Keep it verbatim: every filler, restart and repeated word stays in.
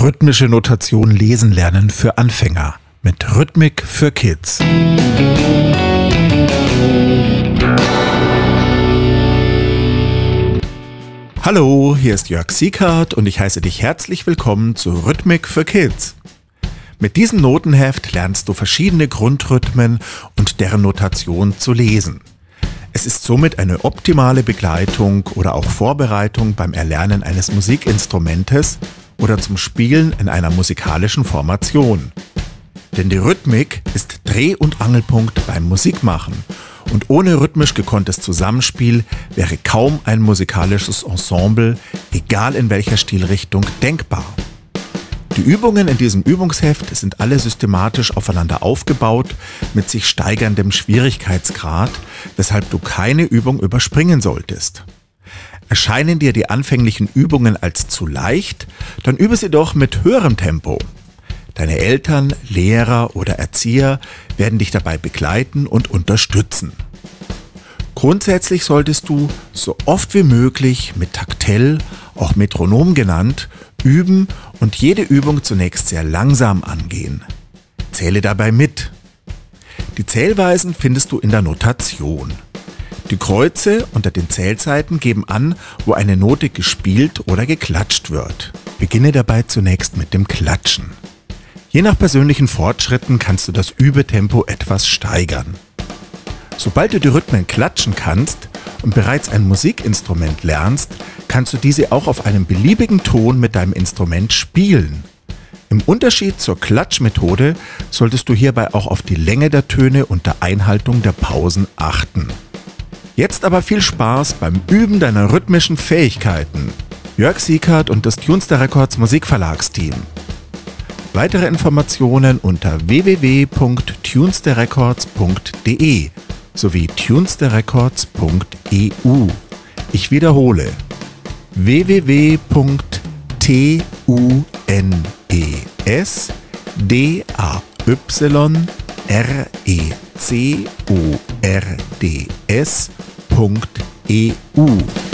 Rhythmische Notation lesen lernen für Anfänger mit Rhythmik für Kids. Hallo, hier ist Jörg Siekert und ich heiße dich herzlich willkommen zu Rhythmik für Kids. Mit diesem Notenheft lernst du verschiedene Grundrhythmen und deren Notation zu lesen. Es ist somit eine optimale Begleitung oder auch Vorbereitung beim Erlernen eines Musikinstrumentes oder zum Spielen in einer musikalischen Formation. Denn die Rhythmik ist Dreh- und Angelpunkt beim Musikmachen und ohne rhythmisch gekonntes Zusammenspiel wäre kaum ein musikalisches Ensemble, egal in welcher Stilrichtung, denkbar. Die Übungen in diesem Übungsheft sind alle systematisch aufeinander aufgebaut mit sich steigerndem Schwierigkeitsgrad, weshalb du keine Übung überspringen solltest. Erscheinen dir die anfänglichen Übungen als zu leicht, dann übe sie doch mit höherem Tempo. Deine Eltern, Lehrer oder Erzieher werden dich dabei begleiten und unterstützen. Grundsätzlich solltest du so oft wie möglich mit Taktell, auch Metronom genannt, üben und jede Übung zunächst sehr langsam angehen. Zähle dabei mit. Die Zählweisen findest du in der Notation. Die Kreuze unter den Zählzeiten geben an, wo eine Note gespielt oder geklatscht wird. Beginne dabei zunächst mit dem Klatschen. Je nach persönlichen Fortschritten kannst du das Übetempo etwas steigern. Sobald du die Rhythmen klatschen kannst und bereits ein Musikinstrument lernst, kannst du diese auch auf einem beliebigen Ton mit deinem Instrument spielen. Im Unterschied zur Klatschmethode solltest du hierbei auch auf die Länge der Töne und der Einhaltung der Pausen achten. Jetzt aber viel Spaß beim Üben deiner rhythmischen Fähigkeiten. Jörg Siekert und das Tunester Records Musikverlagsteam. Weitere Informationen unter w w w punkt tunsterrecords punkt d e sowie tunsterrecords punkt e u. Ich wiederhole w w w punkt tunsterrecords punkt e u.